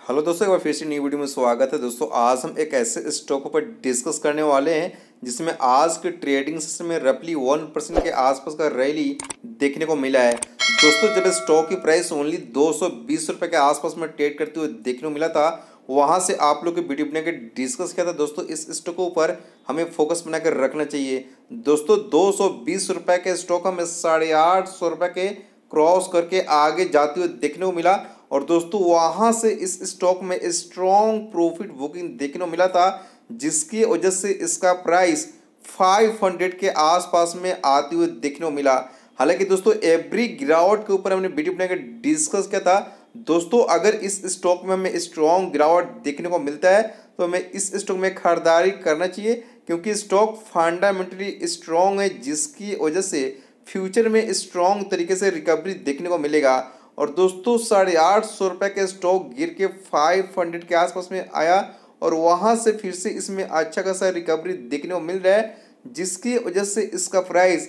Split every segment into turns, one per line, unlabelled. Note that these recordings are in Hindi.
हेलो दोस्तों, एक बार फिर से नई वीडियो में स्वागत है। दोस्तों आज हम एक ऐसे स्टॉक पर डिस्कस करने वाले हैं जिसमें आज के ट्रेडिंग सेशन में रफली 1% के आसपास का रैली देखने को मिला है। दोस्तों जब स्टॉक की प्राइस ओनली 220 रुपये के आसपास में ट्रेड करते हुए देखने को मिला था, वहां से आप लोग की वीडियो बना के डिस्कस किया था। दोस्तों इस स्टॉक के ऊपर हमें फोकस बना कर रखना चाहिए। दोस्तों 220 रुपये के स्टॉक हमें 850 रुपये के क्रॉस करके आगे जाते हुए देखने को मिला और दोस्तों वहां से इस स्टॉक में स्ट्रॉन्ग प्रॉफिट बुकिंग देखने को मिला था, जिसकी वजह से इसका प्राइस 500 के आसपास में आते हुए देखने को मिला। हालांकि दोस्तों एवरी गिरावट के ऊपर हमने वीडियो बनाकर डिस्कस किया था। दोस्तों अगर इस स्टॉक में हमें स्ट्रॉन्ग गिरावट देखने को मिलता है तो हमें इस स्टॉक में खरीदारी करना चाहिए, क्योंकि स्टॉक फंडामेंटली स्ट्रॉन्ग है, जिसकी वजह से फ्यूचर में स्ट्रॉन्ग तरीके से रिकवरी देखने को मिलेगा। और दोस्तों 850 रुपये के स्टॉक गिर के 500 के आसपास में आया और वहां से फिर से इसमें अच्छा खासा रिकवरी देखने को मिल रहा है, जिसकी वजह से इसका प्राइस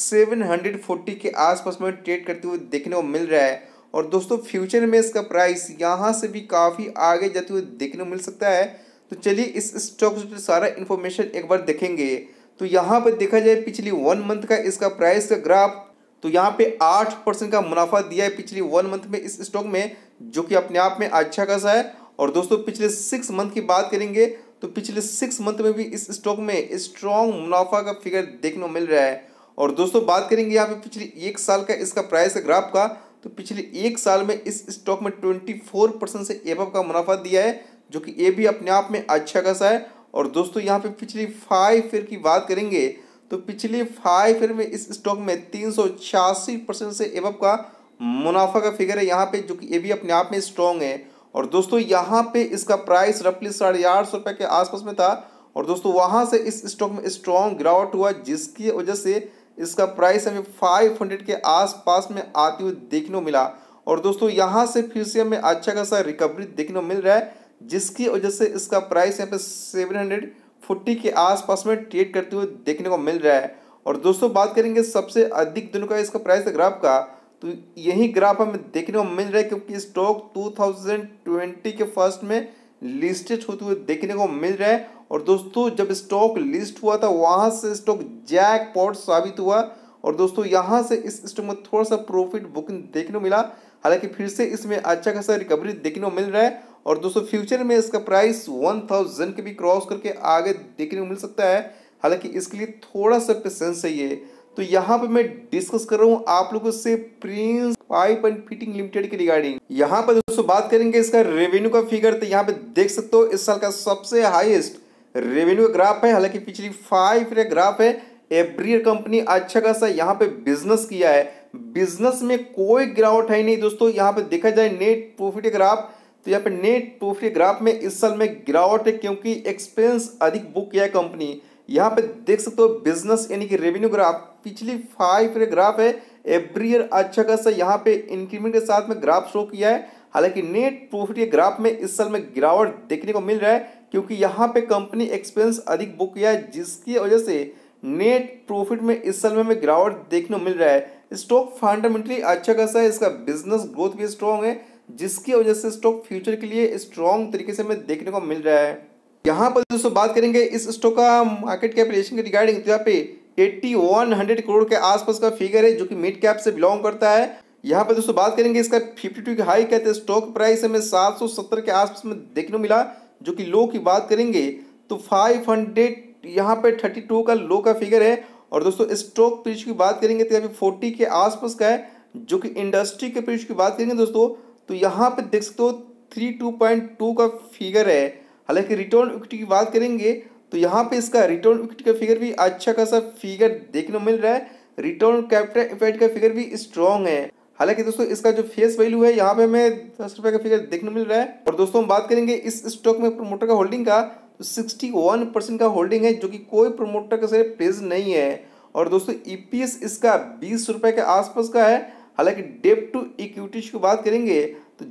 740 के आसपास में ट्रेड करते हुए देखने को मिल रहा है। और दोस्तों फ्यूचर में इसका प्राइस यहाँ से भी काफ़ी आगे जाते हुए देखने को मिल सकता है। तो चलिए इस स्टॉक से सारा इन्फॉर्मेशन एक बार देखेंगे। तो यहाँ पर देखा जाए पिछली 1 मंथ का इसका प्राइस का ग्राफ, तो यहाँ पे 8% का मुनाफा दिया है पिछली 1 मंथ में इस स्टॉक में, जो कि अपने आप में अच्छा खासा है। और दोस्तों पिछले 6 मंथ की बात करेंगे तो पिछले 6 मंथ में भी इस स्टॉक में स्ट्रॉन्ग मुनाफा का फिगर देखने को मिल रहा है। और दोस्तों बात करेंगे यहाँ पे पिछले 1 साल का इसका प्राइस है ग्राफ का, तो पिछले 1 साल में इस स्टॉक में 24% से एबव का मुनाफा दिया है, जो कि ये भी अपने आप में अच्छा खासा है। और दोस्तों यहाँ पे पिछली 5 ईयर की बात करेंगे तो पिछले 5 ईयर में इस स्टॉक में 386% से एबव का मुनाफा का फिगर है यहाँ पे, जो कि ये भी अपने आप में स्ट्रॉन्ग है। और दोस्तों यहाँ पे इसका प्राइस रफली 850 रुपये के आसपास में था और दोस्तों वहाँ से इस स्टॉक में स्ट्रॉन्ग गिरावट हुआ, जिसकी वजह से इसका प्राइस हमें 500 के आसपास में आते हुए देखने को मिला। और दोस्तों यहाँ से फिर से हमें अच्छा खासा रिकवरी देखने को मिल रहा है, जिसकी वजह से इसका प्राइस यहाँ पे 740 के आसपास में ट्रेड करते हुए देखने को मिल रहा है। और दोस्तों बात करेंगे सबसे अधिक दिनों का इसका प्राइस है ग्राफ का, तो यही ग्राफ हमें देखने को मिल रहा है, क्योंकि स्टॉक 2020 के फर्स्ट में लिस्टेड होते हुए देखने को मिल रहा है। और दोस्तों जब स्टॉक लिस्ट हुआ था वहां से स्टॉक जैकपॉट साबित हुआ और दोस्तों यहाँ से इस स्टॉक में थोड़ा सा प्रॉफिट बुकिंग देखने को मिला। हालांकि फिर से इसमें अच्छा खासा रिकवरी देखने को मिल रहा है और दोस्तों फ्यूचर में इसका प्राइस 1000 के भी क्रॉस करके आगे देखने को मिल सकता है। हालांकि इसके लिए थोड़ा सा पेशेंस चाहिए। तो यहाँ पे मैं डिस्कस कर रहा हूँ आप लोगों से prince pipe and fitting limited के रिगार्डिंग। यहाँ पर दोस्तों बात करेंगे इसका रेवेन्यू का फिगर, तो यहाँ पे देख सकते हो इस साल का सबसे हाईएस्ट रेवेन्यू का ग्राफ है। हालांकि पिछली 5 ईयर ग्राफ है। एवरी ईयर कंपनी अच्छा खासा यहाँ पे बिजनेस किया है, बिजनेस में कोई गिरावट है नहीं। दोस्तों यहाँ पे देखा जाए नेट प्रॉफिट ग्राफ, तो यहाँ पे नेट प्रॉफिट ग्राफ में इस साल में गिरावट है, क्योंकि एक्सपेंस अधिक बुक किया है कंपनी। यहाँ पे देख सकते हो बिजनेस यानी कि रेवेन्यू ग्राफ पिछली 5 ईयर ग्राफ है। एवरी ईयर अच्छा खासा यहाँ पे इंक्रीमेंट के साथ में ग्राफ शो किया है। हालांकि नेट प्रॉफिट के ग्राफ में इस साल में गिरावट देखने को मिल रहा है, क्योंकि यहाँ पे कंपनी एक्सपेंस अधिक बुक किया है, जिसकी वजह से नेट प्रॉफिट में इस साल में हमें गिरावट देखने को मिल रहा है। स्टॉक फंडामेंटली अच्छा खासा है, इसका बिजनेस ग्रोथ भी स्ट्रॉन्ग है, जिसकी वजह से स्टॉक फ्यूचर के लिए स्ट्रॉन्ग तरीके से हमें देखने को मिल रहा है। यहाँ पर दोस्तों बात करेंगे इस स्टॉक का मार्केट कैपिटलाइजेशन के रिगार्डिंग, तो यहाँ पे 8100 करोड़ के आसपास का फिगर है, जो कि मिड कैप से बिलोंग करता है। यहाँ पर दोस्तों बात करेंगे इसका 52 की हाई कहते हैं, स्टॉक प्राइस हमें 770 के आसपास में देखने को मिला, जो कि लो की बात करेंगे तो 500 यहाँ पे 32 का लो का फिगर है। और दोस्तों स्टॉक पिच की बात करेंगे तो यहाँ पे 40 के आसपास का है, जो कि इंडस्ट्री के पिच की बात करेंगे दोस्तों तो यहाँ पे देख सकते हो 32.2 का फिगर है। हालांकि रिटर्न इक्विटी की बात करेंगे तो यहाँ पे इसका रिटर्न इक्विटी का फिगर भी अच्छा खासा फिगर देखने को मिल रहा है। रिटर्न कैपिटल एम्प्लॉयड का फिगर भी स्ट्रॉन्ग है। हालांकि दोस्तों इसका जो फेस वैल्यू है यहाँ पे हमें 10 रुपये का फिगर देखने को मिल रहा है। और दोस्तों हम बात करेंगे इस स्टॉक में प्रमोटर का होल्डिंग का, तो 61% का होल्डिंग है, जो कि कोई प्रमोटर का से प्लेस नहीं है। और दोस्तों ईपीएस इसका 20 रुपये के आसपास का है। हालांकि डेट टू इक्विटी की बात करेंगे तो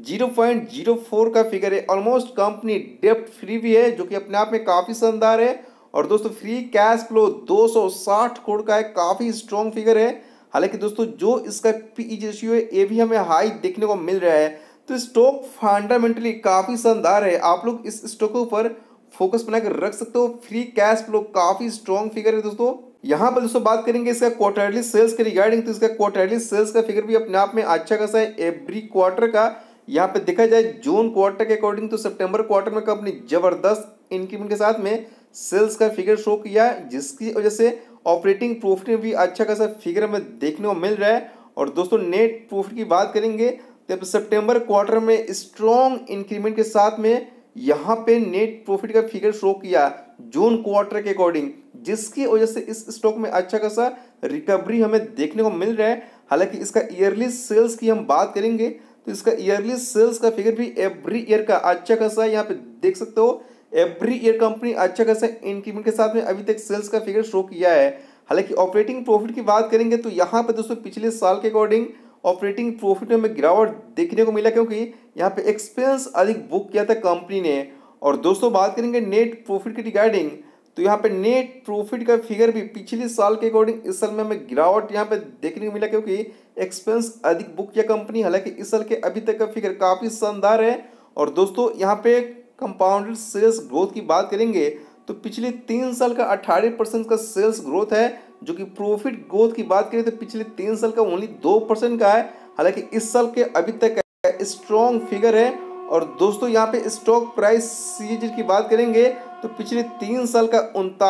0.04 का फिगर है। ऑलमोस्ट कंपनी डेप्ट फ्री भी है, जो कि अपने आप में काफ़ी शानदार है। और दोस्तों फ्री कैश फ्लो 260 करोड़ का है, काफ़ी स्ट्रॉन्ग फिगर है। हालांकि दोस्तों जो इसका पीई रेशियो है ये भी हमें हाई देखने को मिल रहा है। तो स्टॉक फंडामेंटली काफ़ी शानदार है, आप लोग इस स्टॉक के ऊपर फोकस बना कर रख सकते हो। फ्री कैश फ्लो काफ़ी स्ट्रॉन्ग फिगर है दोस्तों। यहाँ पर दोस्तों बात करेंगे इसका क्वार्टरली सेल्स के रिगार्डिंग, तो इसका क्वार्टरली सेल्स का फिगर भी अपने आप में अच्छा खासा है एवरी क्वार्टर का। यहाँ पे देखा जाए जून क्वार्टर के अकॉर्डिंग तो सितंबर क्वार्टर में कंपनी जबरदस्त इंक्रीमेंट के साथ में सेल्स का फिगर शो किया, जिसकी वजह से ऑपरेटिंग प्रॉफिट में भी अच्छा खासा फिगर हमें देखने को मिल रहा है। और दोस्तों नेट प्रॉफिट की बात करेंगे तो सितंबर क्वार्टर में स्ट्रॉन्ग इंक्रीमेंट के साथ में यहाँ पे नेट प्रॉफिट का फिगर शो किया जून क्वार्टर के अकॉर्डिंग, जिसकी वजह से इस स्टॉक में अच्छा खासा रिकवरी हमें देखने को मिल रहा है। हालांकि इसका ईयरली सेल्स की हम बात करेंगे तो इसका ईयरली सेल्स का फिगर भी एवरी ईयर का अच्छा खासा है, यहाँ पे देख सकते हो एवरी ईयर कंपनी अच्छा खासा इंक्रीमेंट के साथ में अभी तक सेल्स का फिगर शो किया है। हालांकि ऑपरेटिंग प्रॉफिट की बात करेंगे तो यहाँ पे दोस्तों पिछले साल के अकॉर्डिंग ऑपरेटिंग प्रॉफिट में हमें गिरावट देखने को मिला, क्योंकि यहाँ पे एक्सपेंस अधिक बुक किया था कंपनी ने। और दोस्तों बात करेंगे नेट प्रॉफिट की रिगार्डिंग, तो यहाँ पे नेट प्रॉफिट का फिगर भी पिछले साल के अकॉर्डिंग इस साल में हमें गिरावट यहाँ पे देखने को मिला, क्योंकि एक्सपेंस अधिक बुक किया कंपनी। हालांकि इस साल के अभी तक का फिगर काफ़ी शानदार है। और दोस्तों यहाँ पे कंपाउंडेड सेल्स ग्रोथ की बात करेंगे तो पिछले 3 साल का 18% का सेल्स ग्रोथ है, जो कि प्रॉफिट ग्रोथ की बात करें तो पिछले 3 साल का ओनली 2% का है। हालांकि इस साल के अभी तक का स्ट्रॉन्ग फिगर है। और दोस्तों यहाँ पे स्टॉक प्राइस सीएजी की बात करेंगे तो पिछले 3 साल का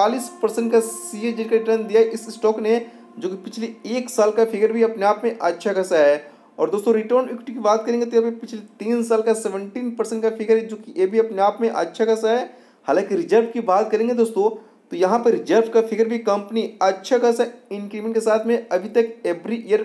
39% का सीएजी का रिटर्न दिया इस स्टॉक ने, जो कि पिछले 1 साल का फिगर भी अपने आप में अच्छा खासा है। और दोस्तों रिटर्न इक्विटी की बात करेंगे तो यहाँ पे पिछले 3 साल का 17% का फिगर है, जो कि ये भी अपने आप में अच्छा खासा है। हालांकि रिजर्व की बात करेंगे दोस्तों तो यहाँ पर रिजर्व का फिगर भी कंपनी अच्छा खासा इंक्रीमेंट के साथ में अभी तक एवरी ईयर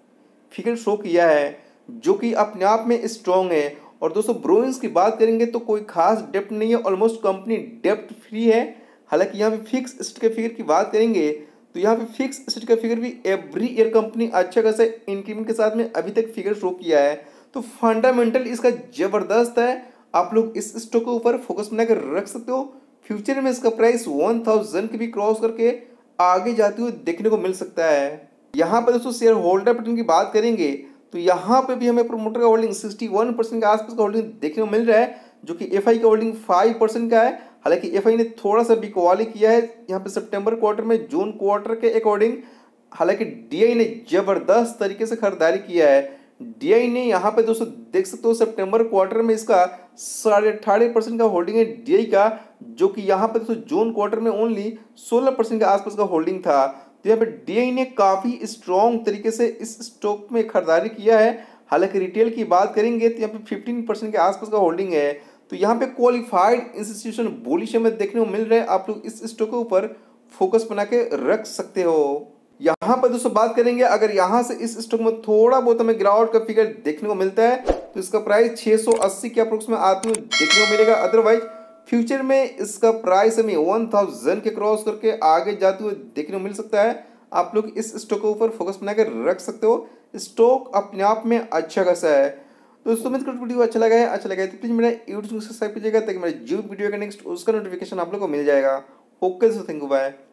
फिगर शो किया है, जो कि अपने आप में स्ट्रॉन्ग है। और दोस्तों ब्रोइंग्स की बात करेंगे तो कोई खास डेप्ट नहीं है, ऑलमोस्ट कंपनी डेप्ट फ्री है। हालांकि यहाँ पे फिक्स एसेट के फिगर की बात करेंगे तो यहाँ पे फिक्स एसेट का फिगर भी एवरी ईयर कंपनी अच्छा खासा इंक्रीमेंट के साथ में अभी तक फिगर शो किया है। तो फंडामेंटल इसका जबरदस्त है, आप लोग इस स्टॉक के ऊपर फोकस बनाकर रख सकते हो। फ्यूचर में इसका प्राइस 1000 की भी क्रॉस करके आगे जाते हुए देखने को मिल सकता है। यहाँ पर दोस्तों शेयर होल्डर पैटर्न की बात करेंगे तो यहाँ पे भी हमें प्रमोटर का होल्डिंग 61% के आसपास का होल्डिंग देखने को मिल रहा है, जो कि एफआई का होल्डिंग 5% का है। हालांकि एफआई ने थोड़ा सा बिकवाली किया है यहाँ पे सितंबर क्वार्टर में जून क्वार्टर के अकॉर्डिंग। हालांकि डीआई ने जबरदस्त तरीके से खरीदारी किया है। डीआई ने यहाँ पे दोस्तों देख सकते हो सितंबर क्वार्टर में इसका 18.5% का होल्डिंग है डीआई का, जो कि यहाँ पे दोस्तों जून क्वार्टर में ओनली 16% के आसपास का होल्डिंग था। तो यहाँ पे डीआई ने काफ़ी स्ट्रॉन्ग तरीके से इस स्टॉक में खरीदारी किया है। हालांकि रिटेल की बात करेंगे तो यहाँ पे 15% के आसपास का होल्डिंग है। तो यहाँ पे क्वालिफाइड इंस्टीट्यूशन बुलिश हमें देखने को मिल रहा है, आप लोग इस स्टॉक के ऊपर फोकस बना के रख सकते हो। यहाँ पर दोस्तों बात करेंगे अगर यहाँ से इस स्टॉक में थोड़ा बहुत हमें गिरावट का फिगर देखने को मिलता है तो इसका प्राइस 680 के अप्रोक्स में आते हुए देखने को मिलेगा। अदरवाइज फ्यूचर में इसका प्राइस हमें 1000 के क्रॉस करके आगे जाते हुए देखने को मिल सकता है। आप लोग इस स्टॉक के ऊपर फोकस बनाकर रख सकते हो, स्टॉक अपने आप में अच्छा खासा है। तो दोस्तों उम्मीद करता हूं वीडियो अच्छा लगा है तो प्लीज मेरा यूट्यूब सब्सक्राइब कीजिएगा, ताकि मेरा जो वीडियो का नेक्स्ट उसका नोटिफिकेशन आप लोग को मिल जाएगा। Okay so thank you, bye.